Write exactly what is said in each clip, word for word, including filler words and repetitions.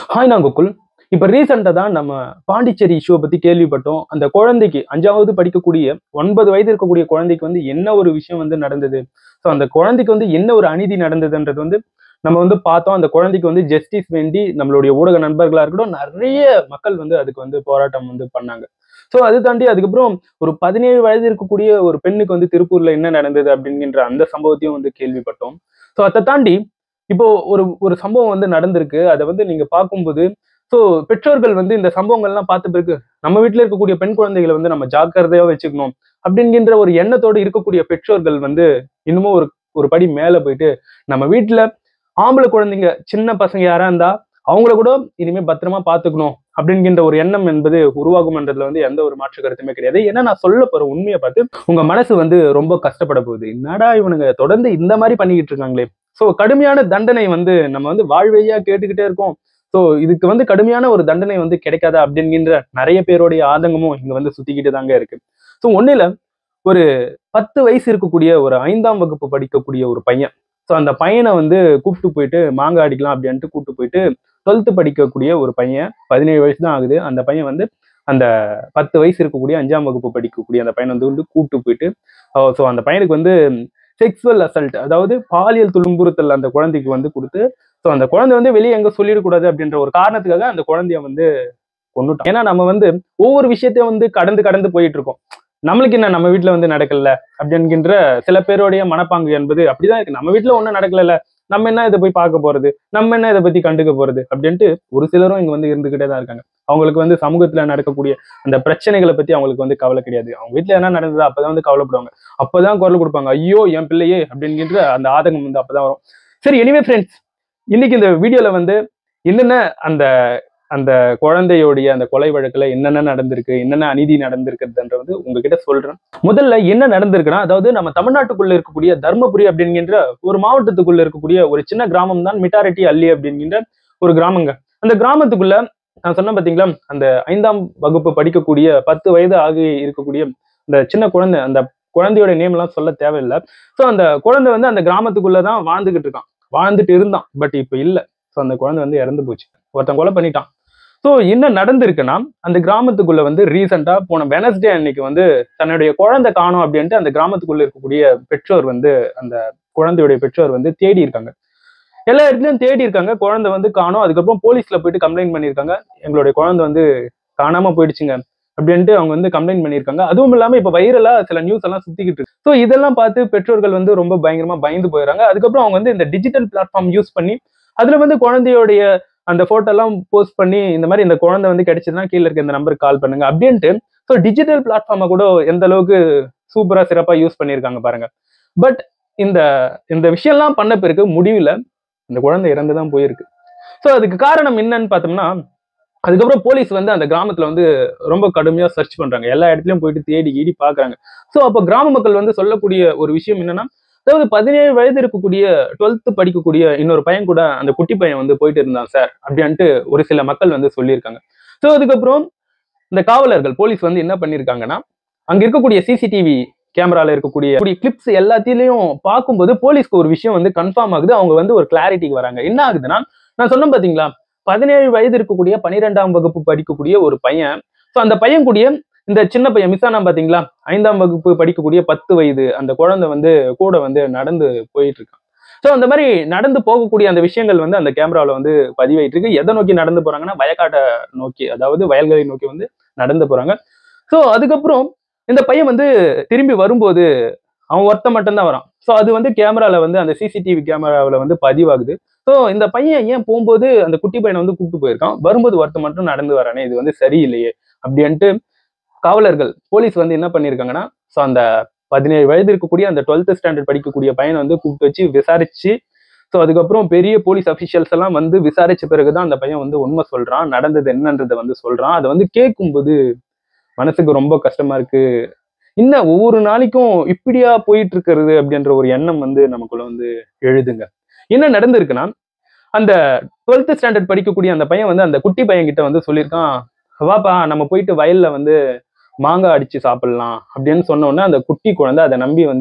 Hi நான் கோகுல். இப்ப ரீசெண்டா தான் நம்ம பாண்டிச்சேரி இஷ்யூவை பத்தி கேள்விப்பட்டோம். அந்த குழந்தைக்கு ஐந்தாவது படிக்கக்கூடிய ஒன்பது வயது இருக்கக்கூடிய குழந்தைக்கு வந்து என்ன ஒரு விஷயம் வந்து நடந்தது. ஸோ அந்த குழந்தைக்கு வந்து என்ன ஒரு அநீதி நடந்ததுன்றது வந்து நம்ம வந்து பார்த்தோம். அந்த குழந்தைக்கு வந்து ஜஸ்டிஸ் வேண்டி நம்மளுடைய ஊடக நண்பர்களா இருக்கட்டும், நிறைய மக்கள் வந்து அதுக்கு வந்து போராட்டம் வந்து பண்ணாங்க. ஸோ அது தாண்டி அதுக்கப்புறம் ஒரு பதினேழு வயது இருக்கக்கூடிய ஒரு பெண்ணுக்கு வந்து திருப்பூர்ல என்ன நடந்தது அப்படிங்கிற அந்த சம்பவத்தையும் வந்து கேள்விப்பட்டோம். ஸோ அதை தாண்டி இப்போ ஒரு ஒரு சம்பவம் வந்து நடந்திருக்கு. அதை வந்து நீங்க பார்க்கும்போது ஸோ பெற்றோர்கள் வந்து இந்த சம்பவங்கள்லாம் பார்த்த பிறகு நம்ம வீட்டில் இருக்கக்கூடிய பெண் குழந்தைகளை வந்து நம்ம ஜாக்கிரதையா வச்சுக்கணும் அப்படிங்கிற ஒரு எண்ணத்தோடு இருக்கக்கூடிய பெற்றோர்கள் வந்து இன்னமும் ஒரு ஒரு படி மேல போயிட்டு நம்ம வீட்டுல ஆம்பளை குழந்தைங்க சின்ன பசங்க யாரா இருந்தா அவங்கள கூட இனிமே பத்திரமா பாத்துக்கணும் அப்படிங்கிற ஒரு எண்ணம் என்பது உருவாகும்ன்றதுல வந்து எந்த ஒரு மாற்று கருத்துமே கிடையாது. ஏன்னா நான் சொல்ல போற உண்மையை பார்த்து உங்க மனசு வந்து ரொம்ப கஷ்டப்பட போகுது. என்னடா இவனுங்க தொடர்ந்து இந்த மாதிரி பண்ணிக்கிட்டு இருக்காங்களே. ஸோ கடுமையான தண்டனை வந்து நம்ம வந்து வாழ்வையா கேட்டுக்கிட்டே இருக்கோம். ஸோ இதுக்கு வந்து கடுமையான ஒரு தண்டனை வந்து கிடைக்காதா அப்படிங்கிற நிறைய பேருடைய ஆதங்கமும் இங்க வந்து சுத்திக்கிட்டு தாங்க இருக்கு. ஸோ ஒன்னுல ஒரு பத்து வயசு இருக்கக்கூடிய ஒரு ஐந்தாம் வகுப்பு படிக்கக்கூடிய ஒரு பையன். ஸோ அந்த பையனை வந்து கூப்பிட்டு போயிட்டு மாங்காய் அடிக்கலாம் அப்படின்ட்டு கூப்பிட்டு போயிட்டு டுவெல்த்து படிக்கக்கூடிய ஒரு பையன், பதினேழு வயசு தான் ஆகுது. அந்த பையன் வந்து அந்த பத்து வயசு இருக்கக்கூடிய அஞ்சாம் வகுப்பு படிக்கக்கூடிய அந்த பையனை வந்து வந்து கூப்பிட்டு போயிட்டு ஸோ அந்த பையனுக்கு வந்து செக்ஸுவல் அசல்ட், அதாவது பாலியல் துன்புறுத்தல் அந்த குழந்தைக்கு வந்து கொடுத்து ஸோ அந்த குழந்தை வந்து வெளியே எங்க சொல்லிடக்கூடாது அப்படின்ற ஒரு காரணத்துக்காக அந்த குழந்தைய வந்து கொண்டுட்டோம். ஏன்னா நம்ம வந்து ஒவ்வொரு விஷயத்தையும் வந்து கடந்து கடந்து போயிட்டு இருக்கோம். நம்மளுக்கு என்ன நம்ம வீட்டுல வந்து நடக்கல அப்படின்கின்ற சில பேருடைய மனப்பாங்கு என்பது அப்படிதான் இருக்கு. நம்ம வீட்டுல ஒண்ணும் நடக்கல, நம்ம என்ன இதை போய் பார்க்க போறது, நம்ம என்ன இதை பத்தி கண்டுக்க போறது அப்படின்ட்டு ஒரு சிலரும் இங்க வந்து இருந்துகிட்டே தான் இருக்காங்க. அவங்களுக்கு வந்து சமூகத்துல நடக்கக்கூடிய அந்த பிரச்சனைகளை பத்தி அவங்களுக்கு வந்து கவலை கிடையாது. அவங்க வீட்டுல என்ன நடந்தது அப்பதான் வந்து கவலைப்படுவாங்க. அப்பதான் குரல் கொடுப்பாங்க, ஐயோ என் பிள்ளையே அப்படிங்கிற அந்த ஆதங்கம் வந்து அப்பதான் வரும். சரி, எனிவே ஃப்ரெண்ட்ஸ், இன்னைக்கு இந்த வீடியோல வந்து என்னென்ன அந்த அந்த குழந்தையோடைய அந்த கொலை வழக்குல என்னென்ன நடந்திருக்கு, என்னென்ன அநீதி நடந்திருக்குதுன்ற வந்து உங்ககிட்ட சொல்றேன். முதல்ல என்ன நடந்திருக்குன்னா, அதாவது நம்ம தமிழ்நாட்டுக்குள்ள இருக்கக்கூடிய தர்மபுரி அப்படிங்கிற ஒரு மாவட்டத்துக்குள்ள இருக்கக்கூடிய ஒரு சின்ன கிராமம் தான் மிட்டாரெட்டி அள்ளி அப்படிங்கிற ஒரு கிராமங்க. அந்த கிராமத்துக்குள்ள நான் சொன்னேன் பாத்தீங்களா, அந்த ஐந்தாம் வகுப்பு படிக்கக்கூடிய பத்து வயது ஆகி இருக்கக்கூடிய இந்த சின்ன குழந்தை, அந்த குழந்தையோட நேம் எல்லாம் சொல்ல தேவையில்லை. ஸோ அந்த குழந்தை வந்து அந்த கிராமத்துக்குள்ளதான் வாழ்ந்துகிட்டு இருக்கான், வாழ்ந்துட்டு இருந்தான். பட் இப்ப இல்லை. ஸோ அந்த குழந்தை வந்து இறந்து போச்சு, ஒருத்தன் கொலை பண்ணிட்டான். ஸோ என்ன நடந்திருக்குன்னா, அந்த கிராமத்துக்குள்ள வந்து ரீசெண்டா போன வெனஸ்டே அன்னைக்கு வந்து தன்னுடைய குழந்தை காணும் அப்படின்ட்டு அந்த கிராமத்துக்குள்ள இருக்கக்கூடிய பெற்றோர் வந்து அந்த குழந்தையுடைய பெற்றோர் வந்து தேடி இருக்காங்க. எல்லா இடத்துலயும் தேடி இருக்காங்க, குழந்தை வந்து காணும். அதுக்கப்புறம் போலீஸ்ல போயிட்டு கம்ப்ளைண்ட் பண்ணியிருக்காங்க, எங்களுடைய குழந்தை வந்து காணாம போயிடுச்சுங்க அப்படின்ட்டு அவங்க வந்து கம்ப்ளைண்ட் பண்ணியிருக்காங்க. அதுவும் இல்லாம இப்ப வைரலா சில நியூஸ் எல்லாம் சுத்திக்கிட்டு இருக்கு. ஸோ இதெல்லாம் பார்த்து பெற்றோர்கள் வந்து ரொம்ப பயங்கரமா பயந்து போயிடறாங்க. அதுக்கப்புறம் அவங்க வந்து இந்த டிஜிட்டல் பிளாட்ஃபார்ம் யூஸ் பண்ணி அதுல வந்து குழந்தையோடைய அந்த போட்டோ எல்லாம் போஸ்ட் பண்ணி இந்த மாதிரி இந்த குழந்தை வந்து கிடைச்சதுன்னா கீழே இருக்க இந்த நம்பருக்கு கால் பண்ணுங்க அப்படின்ட்டு ஸோ டிஜிட்டல் பிளாட்ஃபார்மை கூட எந்த அளவுக்கு சூப்பரா சிறப்பா யூஸ் பண்ணியிருக்காங்க பாருங்க. பட் இந்த இந்த விஷயம்லாம் பண்ண பிறகு முடிவில் இந்த குழந்தை இறந்துதான் போயிருக்கு. ஸோ அதுக்கு காரணம் என்னன்னு பார்த்தோம்னா, அதுக்கப்புறம் போலீஸ் வந்து அந்த கிராமத்துல வந்து ரொம்ப கடுமையா சர்ச் பண்றாங்க, எல்லா இடத்துலயும் போயிட்டு தேடி கீடி பாக்குறாங்க. ஸோ அப்ப கிராம மக்கள் வந்து சொல்லக்கூடிய ஒரு விஷயம் என்னன்னா, அதாவது பதினேழு வயது இருக்கக்கூடிய டுவெல்த் படிக்கக்கூடிய இன்னொரு பையன் கூட அந்த குட்டி பையன் வந்து போயிட்டு இருந்தான் சார் அப்படின்ட்டு ஒரு சில மக்கள் வந்து சொல்லியிருக்காங்க. ஸோ அதுக்கப்புறம் இந்த காவலர்கள் போலீஸ் வந்து என்ன பண்ணியிருக்காங்கன்னா, அங்க இருக்கக்கூடிய சிசிடிவி கேமரால இருக்கக்கூடிய கிளிப்ஸ் எல்லாத்திலையும் பார்க்கும்போது போலீஸ்க்கு ஒரு விஷயம் வந்து கன்ஃபார்ம் ஆகுது. அவங்க வந்து ஒரு கிளாரிட்டிக்கு வராங்க. என்ன ஆகுதுன்னா, நான் சொன்னேன் பாத்தீங்களா, பதினேழு வயது இருக்கக்கூடிய பனிரெண்டாம் வகுப்பு படிக்கக்கூடிய ஒரு பையன். ஸோ அந்த பையன் கூடிய இந்த சின்ன பையன் மிஸ் ஆனா பாத்தீங்களா, ஐந்தாம் வகுப்பு படிக்கக்கூடிய பத்து வயது அந்த குழந்தை வந்து கூட வந்து நடந்து போயிட்டு இருக்கான். ஸோ அந்த மாதிரி நடந்து போகக்கூடிய அந்த விஷயங்கள் வந்து அந்த கேமராவில் வந்து பதிவாயிட்டு இருக்கு. எதை நோக்கி நடந்து போறாங்கன்னா, வயக்காட்டை நோக்கி, அதாவது வயல்களை நோக்கி வந்து நடந்து போறாங்க. ஸோ அதுக்கப்புறம் இந்த பையன் வந்து திரும்பி வரும்போது அவன் ஒருத்த மட்டும்தான் வரான். ஸோ அது வந்து கேமரால வந்து அந்த சிசிடிவி கேமராவில் வந்து பதிவாகுது. ஸோ இந்த பையன் ஏன் போகும்போது அந்த குட்டி பையனை வந்து கூப்பிட்டு போயிருக்கான், வரும்போது ஒருத்த மட்டும் நடந்து வரானே, இது வந்து சரியில்லையே அப்படின்ட்டு காவலர்கள் போலீஸ் வந்து என்ன பண்ணியிருக்காங்கன்னா, ஸோ அந்த பதினேழு வயது இருக்கக்கூடிய அந்த டுவெல்த் ஸ்டாண்டர்ட் படிக்கக்கூடிய பையனை வந்து கூப்பிட்டு வச்சு விசாரிச்சு, ஸோ அதுக்கப்புறம் பெரிய போலீஸ் அபிஷியல்ஸ் எல்லாம் வந்து விசாரிச்ச பிறகுதான் அந்த பையன் வந்து உண்மை சொல்றான், நடந்தது என்னன்றதை வந்து சொல்றான். அதை வந்து கேட்கும்போது மனசுக்கு ரொம்ப கஷ்டமா இருக்கு. இன்னும் ஒவ்வொரு நாளைக்கும் இப்படியா போயிட்டு இருக்கிறது அப்படின்ற ஒரு எண்ணம் வந்து நமக்குள்ள வந்து எழுதுங்க. என்ன நடந்திருக்குன்னா, அந்த டுவெல்த் ஸ்டாண்டர்ட் படிக்கக்கூடிய அந்த பையன் வந்து அந்த குட்டி பையன் கிட்ட வந்து சொல்லியிருக்கான், வாப்பா நம்ம போயிட்டு வயல்ல வந்து மாங்காய் அடிச்சு சாப்பிடலாம் அப்படின்னு சொன்ன உடனே அந்த குட்டி குழந்தை அதை நம்பி வந்து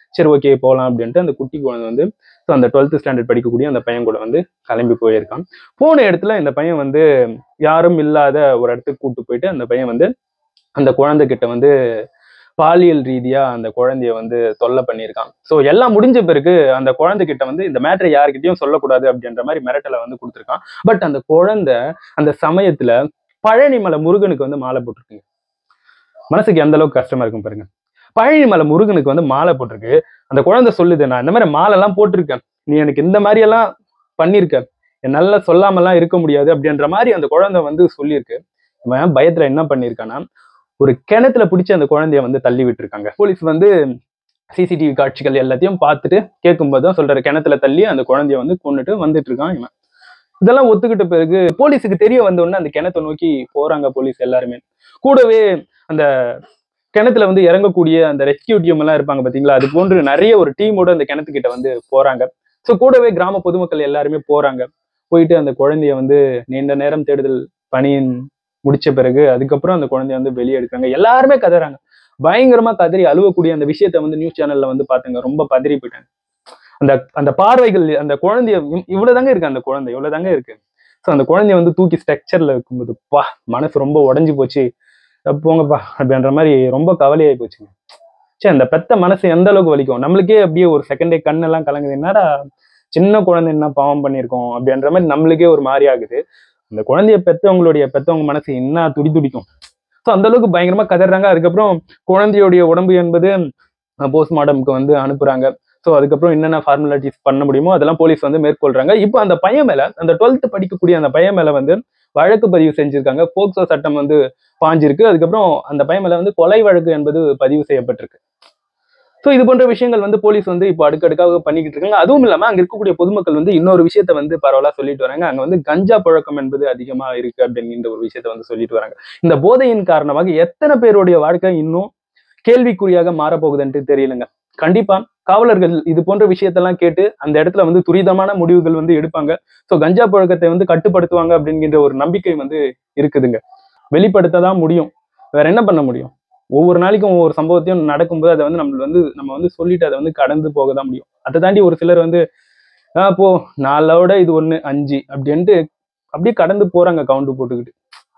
சரி ஓகே போகலாம் அப்படின்ட்டு அந்த குட்டி குழந்தை வந்து ஸோ அந்த டுவெல்த் ஸ்டாண்டர்ட் படிக்கக்கூடிய அந்த பையன் கூட வந்து கிளம்பி போயிருக்கான். போன இடத்துல இந்த பையன் வந்து யாரும் இல்லாத ஒரு இடத்துக்கு கூப்பிட்டு போயிட்டு அந்த பையன் வந்து அந்த குழந்தைகிட்ட வந்து பாலியல் ரீதியா அந்த குழந்தைய வந்து தொல்லை பண்ணியிருக்கான். ஸோ எல்லாம் முடிஞ்ச பிறகு அந்த குழந்தைகிட்ட வந்து இந்த மேட்டரை யாருக்கிட்டையும் சொல்லக்கூடாது அப்படின்ற மாதிரி மிரட்டலை வந்து கொடுத்துருக்கான். பட் அந்த குழந்தை அந்த சமயத்துல பழனிமலை முருகனுக்கு வந்து மாலை போட்டிருக்குங்க. மனசுக்கு எந்த அளவுக்கு கஷ்டமா இருக்கும் பாருங்க. பழனிமலை முருகனுக்கு வந்து மாலை போட்டிருக்கு. அந்த குழந்தை சொல்லுது, நான் இந்த மாதிரி மாலை எல்லாம் போட்டிருக்கேன், நீ எனக்கு இந்த மாதிரி எல்லாம் பண்ணிருக்க, என்னால சொல்லாமலாம் இருக்க முடியாது அப்படின்ற மாதிரி அந்த குழந்தை வந்து சொல்லியிருக்கு. இவன் பயத்துல என்ன பண்ணிருக்கான்னா ஒரு கிணத்துல பிடிச்சி அந்த குழந்தைய வந்து தள்ளி விட்டுருக்காங்க. போலீஸ் வந்து சிசிடிவி காட்சிகள் எல்லாத்தையும் பார்த்துட்டு கேட்கும்போது தான் சொல்றாரு, கிணத்துல தள்ளி அந்த குழந்தைய வந்து கொண்டுட்டு வந்துட்டு இருக்கான் இவன். இதெல்லாம் ஒத்துக்கிட்ட பிறகு போலீஸுக்கு தெரிய வந்த உடனே அந்த கிணத்தை நோக்கி போறாங்க போலீஸ் எல்லாருமே. கூடவே அந்த கிணத்துல வந்து இறங்கக்கூடிய அந்த ரெஸ்கியூ டீம் எல்லாம் இருப்பாங்க பாத்தீங்களா, அது போன்று நிறைய ஒரு டீமோட அந்த கிணத்துக்கிட்ட வந்து போறாங்க. ஸோ கூடவே கிராம பொதுமக்கள் எல்லாருமே போறாங்க. போயிட்டு அந்த குழந்தைய வந்து நீண்ட நேரம் தேடுதல் பணியின் முடிச்ச பிறகு அதுக்கப்புறம் அந்த குழந்தைய வந்து வெளியே எடுக்கிறாங்க. எல்லாருமே கதறாங்க, பயங்கரமா கதறி அழுவக்கூடிய அந்த விஷயத்த வந்து நியூஸ் சேனல்ல வந்து பாத்துங்க. ரொம்ப பதறி போயிட்டாங்க. அந்த அந்த பார்வைகள் அந்த குழந்தைய இவ்வளவுதாங்க இருக்கு, அந்த குழந்தை இவ்வளவுதாங்க இருக்கு. ஸோ அந்த குழந்தைய வந்து தூக்கி ஸ்ட்ரக்சர்ல இருக்கும்போது பா மனசு ரொம்ப உடஞ்சி போச்சு, போங்கப்பா அப்படின்ற மாதிரி ரொம்ப கவலையாகி போச்சுங்க. சரி, அந்த பெத்த மனசு எந்த அளவுக்கு வலிக்கும். நம்மளுக்கே அப்படியே ஒரு செகண்டே கண்ணெல்லாம் கலங்குது, என்னடா சின்ன குழந்தை என்ன பாவம் பண்ணியிருக்கோம் அப்படின்ற மாதிரி நம்மளுக்கே ஒரு மாதிரி ஆகுது. அந்த குழந்தைய பெத்தவங்களுடைய பெத்தவங்க மனசு என்ன துடி துடிக்கும். ஸோ அந்த அளவுக்கு பயங்கரமா கதறாங்க. அதுக்கப்புறம் குழந்தையுடைய உடம்பு என்பது போஸ்ட்மார்ட்டம்க்கு வந்து அனுப்புறாங்க. ஸோ அதுக்கப்புறம் என்னென்ன ஃபார்மாலிட்டிஸ் பண்ண முடியுமோ அதெல்லாம் போலீஸ் வந்து மேற்கொள்றாங்க. இப்போ அந்த பையன் மேல அந்த டுவெல்த் படிக்கக்கூடிய அந்த பையன் மேல வந்து வழக்கு பதிவு செஞ்சிருக்காங்க. போக்சோ சட்டம் வந்து பாஞ்சிருக்கு. அதுக்கப்புறம் அந்த பையன் மேல வந்து கொலை வழக்கு என்பது பதிவு செய்யப்பட்டிருக்கு. ஸோ இது போன்ற விஷயங்கள் வந்து போலீஸ் வந்து இப்போ அடுக்கடுக்காக பண்ணிக்கிட்டு இருக்காங்க. அதுவும் இல்லாம அங்க இருக்கக்கூடிய பொதுமக்கள் வந்து இன்னொரு விஷயத்த வந்து பரவலா சொல்லிட்டு வராங்க. அங்க வந்து கஞ்சா புழக்கம் என்பது அதிகமா இருக்கு அப்படிங்கிற ஒரு விஷயத்த வந்து சொல்லிட்டு வராங்க. இந்த போதையின் காரணமாக எத்தனை பேருடைய வாழ்க்கை இன்னும் கேள்விக்குறியாக மாறப்போகுதுன்ட்டு தெரியலங்க. கண்டிப்பா காவலர்கள் இது போன்ற விஷயத்தெல்லாம் கேட்டு அந்த இடத்துல வந்து துரிதமான முடிவுகள் வந்து எடுப்பாங்க. ஸோ கஞ்சா புழக்கத்தை வந்து கட்டுப்படுத்துவாங்க அப்படிங்கிற ஒரு நம்பிக்கை வந்து இருக்குதுங்க. வெளிப்படுத்ததான் முடியும், வேற என்ன பண்ண முடியும்? ஒவ்வொரு நாளைக்கும் ஒவ்வொரு சம்பவத்தையும் நடக்கும்போது அதை வந்து நம்ம வந்து நம்ம வந்து சொல்லிட்டு அதை வந்து கடந்து போக தான் முடியும். அதை தாண்டி ஒரு சிலர் வந்து ஆஹ் போ நாலோட இது ஒண்ணு அஞ்சு அப்படின்ட்டு அப்படியே கடந்து போறாங்க கவுண்ட் போட்டுக்கிட்டு.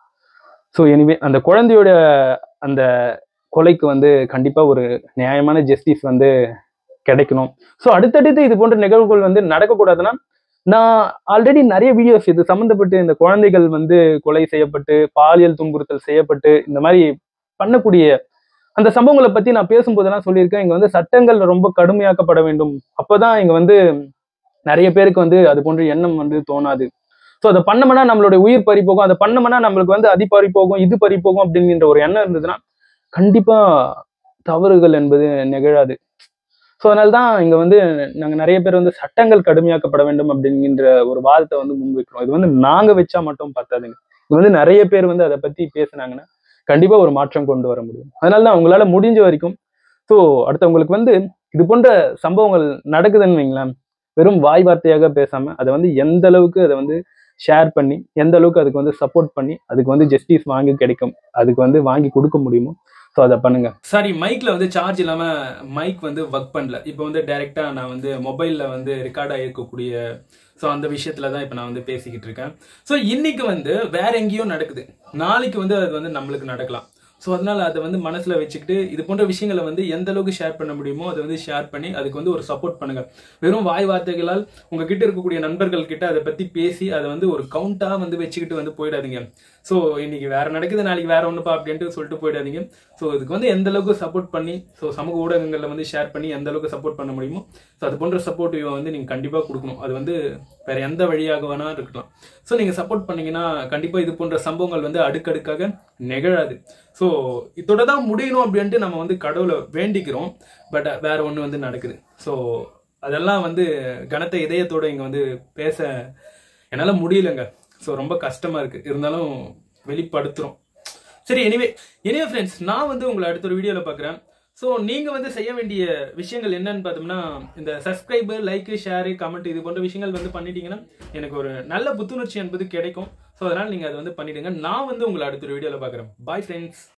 ஸோ எனிவே அந்த குழந்தையோட அந்த கொலைக்கு வந்து கண்டிப்பா ஒரு நியாயமான ஜஸ்டிஸ் வந்து கிடைக்கணும். ஸோ அடுத்தடுத்து இது போன்ற நிகழ்வுகள் வந்து நடக்கக்கூடாதுன்னா, நான் ஆல்ரெடி நிறைய வீடியோஸ் இது சம்மந்தப்பட்டு இந்த குழந்தைகள் வந்து கொலை செய்யப்பட்டு பாலியல் துன்புறுத்தல் செய்யப்பட்டு இந்த மாதிரி பண்ணக்கூடிய அந்த சம்பவங்களை பத்தி நான் பேசும்போதெல்லாம் சொல்லியிருக்கேன். இங்க வந்து சட்டங்கள் ரொம்ப கடுமையாக்கப்பட வேண்டும். அப்பதான் இங்க வந்து நிறைய பேருக்கு வந்து அது போன்ற எண்ணம் வந்து தோணாது. ஸோ அதை பண்ணோம்னா நம்மளுடைய உயிர் பறி போகும், அதை பண்ணோம்னா நம்மளுக்கு வந்து அது பறி போகும் இது பறி போகும் அப்படிங்கிற ஒரு எண்ணம் இருந்ததுன்னா கண்டிப்பா தவறுகள் என்பது நிகழாது. ஸோ அதனால்தான் இங்க வந்து நாங்க நிறைய பேர் வந்து சட்டங்கள் கடுமையாக்கப்பட வேண்டும் அப்படிங்கிற ஒரு வாதத்தை வந்து முன்வைக்கிறோம். இது வந்து நாங்க வச்சா மட்டும் பத்தாதுங்க. இது வந்து நிறைய பேர் வந்து அதை பத்தி பேசினாங்கன்னா கண்டிப்பா ஒரு மாற்றம் கொண்டு வர முடியும். அதனாலதான் உங்களால முடிஞ்ச வரைக்கும் ஸோ அடுத்தவங்களுக்கு வந்து இது போன்ற சம்பவங்கள் நடக்குதுன்னு வைங்களேன், வெறும் வாய் வார்த்தையாக பேசாம அதை வந்து எந்த அளவுக்கு அதை வந்து ஷேர் பண்ணி எந்த அளவுக்கு அதுக்கு வந்து சப்போர்ட் பண்ணி அதுக்கு வந்து ஜஸ்டிஸ் வாங்கி கிடைக்கும், அதுக்கு வந்து வாங்கி கொடுக்க முடியுமோ ஸோ அதை பண்ணுங்க. சாரி, மைக்ல வந்து சார்ஜ் இல்லாம மைக் வந்து ஒர்க் பண்ணல. இப்போ வந்து டைரக்டா நான் வந்து மொபைல்ல வந்து ரெக்கார்ட் ஆகிருக்கக்கூடிய ஸோ அந்த விஷயத்துல தான் இப்போ நான் வந்து பேசிக்கிட்டு இருக்கேன். ஸோ இன்னைக்கு வந்து வேற எங்கேயோ நடக்குது, நாளைக்கு வந்து அது வந்து நம்மளுக்கு நடக்கலாம். ஸோ அதனால அதை வந்து மனசுல வச்சுக்கிட்டு இது போன்ற விஷயங்களை வந்து எந்த அளவுக்கு ஷேர் பண்ண முடியுமோ அதை வந்து ஷேர் பண்ணி அதுக்கு வந்து ஒரு சப்போர்ட் பண்ணுங்க. வெறும் வாய் வார்த்தைகளால் உங்ககிட்ட இருக்கக்கூடிய நண்பர்கள் கிட்ட அதை பத்தி பேசி அதை வந்து ஒரு கவுண்டா வந்து வச்சுக்கிட்டு வந்து போயிடாதீங்க. ஸோ இன்னைக்கு வேற நடக்குது நாளைக்கு வேற ஒண்ணுப்பா அப்படின்ட்டு சொல்லிட்டு போயிடாதீங்க. ஸோ இதுக்கு வந்து எந்த அளவுக்கு சப்போர்ட் பண்ணி ஸோ சமூக ஊடகங்கள்ல வந்து ஷேர் பண்ணி எந்த அளவுக்கு சப்போர்ட் பண்ண முடியுமோ ஸோ அது போன்ற சப்போர்ட் வந்து நீங்க கண்டிப்பா கொடுக்கணும். அது வந்து வேற எந்த வழியாக வேணா இருக்கலாம். ஸோ நீங்க சப்போர்ட் பண்ணீங்கன்னா கண்டிப்பா இது போன்ற சம்பவங்கள் வந்து அடுக்கடுக்காக நிகழாது. ஸோ இதோட தான் முடியணும் அப்படின்ட்டு நம்ம வந்து கடவுளை வேண்டிக்கிறோம். பட் வேற ஒன்று வந்து நடக்குது. ஸோ அதெல்லாம் வந்து கனத்த இதயத்தோட இங்க வந்து பேச என்னால முடியலங்க. ஸோ ரொம்ப கஷ்டமா இருக்கு, இருந்தாலும் வெளிப்படுத்துறோம். சரி, எனிவே எனிவே ஃப்ரெண்ட்ஸ், நான் வந்து உங்களை அடுத்த ஒரு வீடியோல பாக்குறேன். ஸோ நீங்க வந்து செய்ய வேண்டிய விஷயங்கள் என்னன்னு பார்த்தோம்னா, இந்த சப்ஸ்கிரைபு, லைக், ஷேரு, கமெண்ட் இது போன்ற விஷயங்கள் வந்து பண்ணிட்டீங்கன்னா எனக்கு ஒரு நல்ல புத்துணர்ச்சி என்பது கிடைக்கும். ஸோ அதனால நீங்க அதை வந்து பண்ணிடுங்க. நான் வந்து உங்களை அடுத்த ஒரு வீடியோல பாக்குறேன். Bye friends.